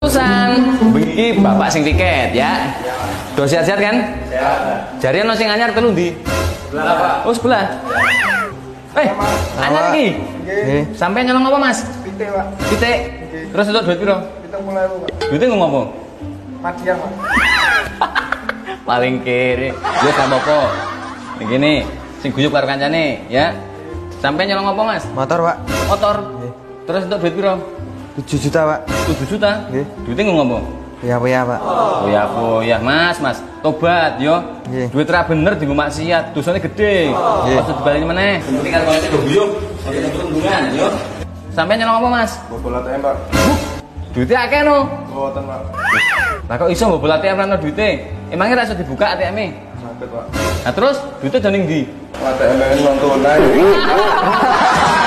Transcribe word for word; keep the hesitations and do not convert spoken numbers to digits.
Pesan, begini bapak sing tiket ya. Do sehat-sehat kan? Sehat. Jarian sing anyar telu ndi? Sebelah, Pak. Oh, sebelah. Eh, anyar iki. Nggih. Sampai nyolong apa, Mas? Pitik, Pak. Pitik. Terus untuk duit piro? Pitung puluh ewu, Pak. Duitnya ngomong apa? Madiang, Pak. Paling kiri. Ya gak apa-apa. Begini, sing guyub karo kancane ya. Sampai nyolong apa, Mas? Motor, Pak. Motor. Terus untuk duit piro? tujuh juta, Pak. tujuh juta. Nggih. Duitnya ngomong apa? Ya-ya, Pak. Oh ya, oh ya, Mas, Mas. Tobat yo. Nggih. Duit ra bener dienggo maksiat, dosane gede. Nggih. Pas dibaleni meneh. Penting kan kono do guyub, sampe nang tunggungan yo. Sampai nyolong apa, Mas? Bobol A T M, Pak. Duitnya akeh no. Boten, Pak. Lah kok iso mbok A T M ra ono duite? Emangnya ra iso dibuka A T M-e? Sakit, Pak. Nah terus duitnya jane ndi? A T M-nya non tunai.